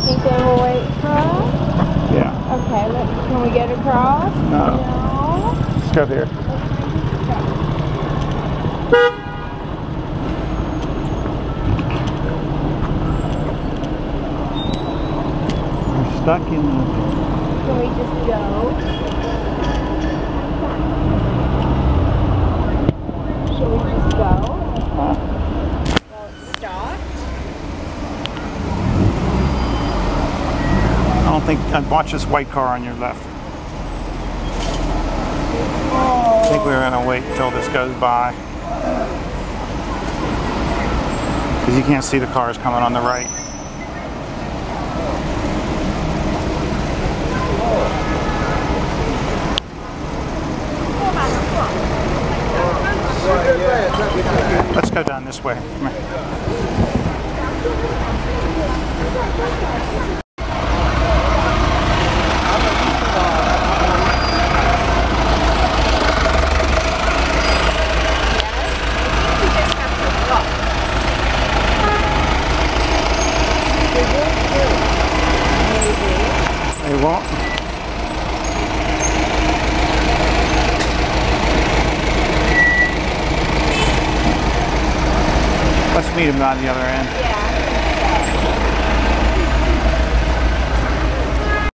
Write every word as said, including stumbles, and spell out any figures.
think they will wait for us? Yeah. Okay, let, can we get across? No. No. Let's go here. We're stuck in the... Can we just go? Should we just go? Huh? Well, it's stopped. I don't think... Uh, watch this white car on your left. Oh. I think we're going to wait until this goes by. Because you can't see the cars coming on the right. Let's go down this way. Come here. They won't. Let's meet him on the other end. Yeah.